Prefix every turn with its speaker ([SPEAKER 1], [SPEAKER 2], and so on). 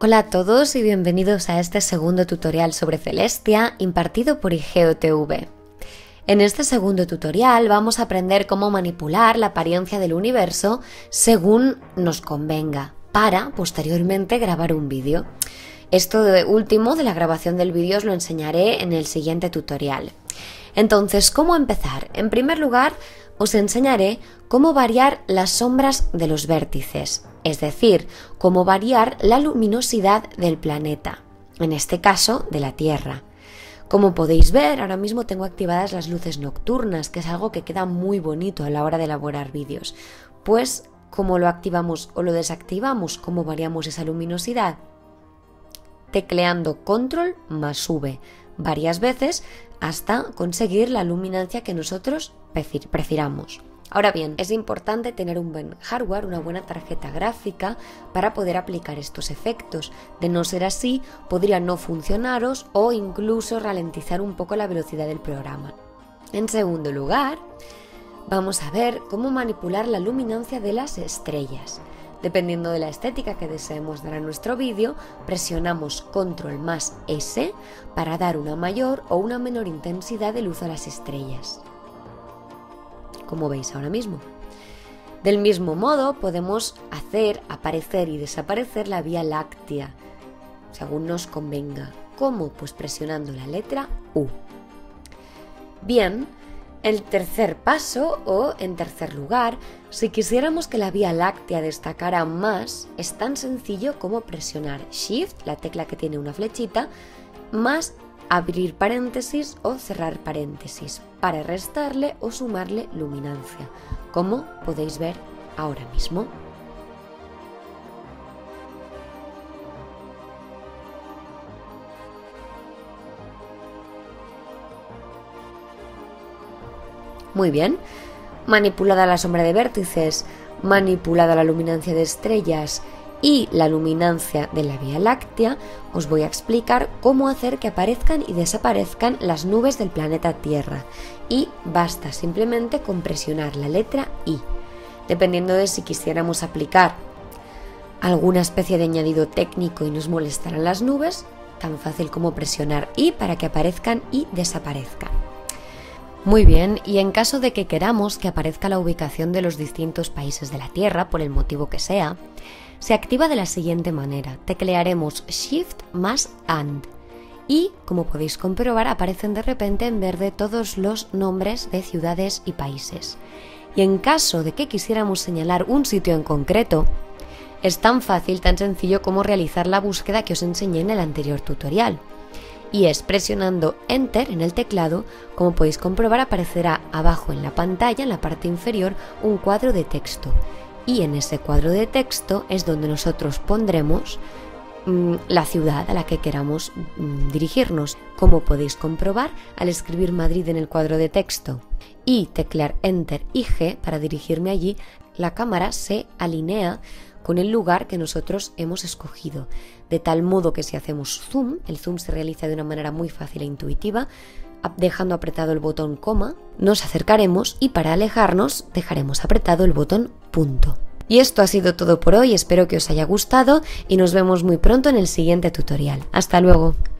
[SPEAKER 1] Hola a todos y bienvenidos a este segundo tutorial sobre Celestia impartido por IGEO-TV. En este segundo tutorial vamos a aprender cómo manipular la apariencia del universo según nos convenga para posteriormente grabar un vídeo. Esto de último de la grabación del vídeo os lo enseñaré en el siguiente tutorial. Entonces, ¿cómo empezar? En primer lugar, os enseñaré cómo variar las sombras de los vértices, es decir, cómo variar la luminosidad del planeta, en este caso de la Tierra. Como podéis ver, ahora mismo tengo activadas las luces nocturnas, que es algo que queda muy bonito a la hora de elaborar vídeos. Pues, ¿cómo lo activamos o lo desactivamos? ¿Cómo variamos esa luminosidad? Tecleando Control más V varias veces hasta conseguir la luminancia que nosotros prefiramos. Ahora bien, es importante tener un buen hardware, una buena tarjeta gráfica para poder aplicar estos efectos. De no ser así, podría no funcionaros o incluso ralentizar un poco la velocidad del programa. En segundo lugar, vamos a ver cómo manipular la luminancia de las estrellas. Dependiendo de la estética que deseemos dar a nuestro vídeo, presionamos Control más S para dar una mayor o una menor intensidad de luz a las estrellas, como veis ahora mismo. Del mismo modo podemos hacer aparecer y desaparecer la Vía Láctea, según nos convenga. ¿Cómo? Pues presionando la letra U. Bien, el tercer paso, o en tercer lugar, si quisiéramos que la Vía Láctea destacara más, es tan sencillo como presionar Shift, la tecla que tiene una flechita, más abrir paréntesis o cerrar paréntesis, para restarle o sumarle luminancia, como podéis ver ahora mismo. Muy bien, manipulada la sombra de vértices, manipulada la luminancia de estrellas y la luminancia de la Vía Láctea, os voy a explicar cómo hacer que aparezcan y desaparezcan las nubes del planeta Tierra. Y basta simplemente con presionar la letra I. Dependiendo de si quisiéramos aplicar alguna especie de añadido técnico y nos molestaran las nubes, tan fácil como presionar I para que aparezcan y desaparezcan. Muy bien, y en caso de que queramos que aparezca la ubicación de los distintos países de la Tierra, por el motivo que sea, se activa de la siguiente manera. Teclearemos Shift más AND y, como podéis comprobar, aparecen de repente en verde todos los nombres de ciudades y países. Y en caso de que quisiéramos señalar un sitio en concreto, es tan fácil, tan sencillo como realizar la búsqueda que os enseñé en el anterior tutorial. Y es presionando Enter en el teclado, como podéis comprobar, aparecerá abajo en la pantalla, en la parte inferior, un cuadro de texto. Y en ese cuadro de texto es donde nosotros pondremos la ciudad a la que queramos dirigirnos. Como podéis comprobar, al escribir Madrid en el cuadro de texto y teclear Enter y G para dirigirme allí, la cámara se alinea con el lugar que nosotros hemos escogido, de tal modo que si hacemos zoom, el zoom se realiza de una manera muy fácil e intuitiva, dejando apretado el botón coma, nos acercaremos y para alejarnos dejaremos apretado el botón punto. Y esto ha sido todo por hoy, espero que os haya gustado y nos vemos muy pronto en el siguiente tutorial. ¡Hasta luego!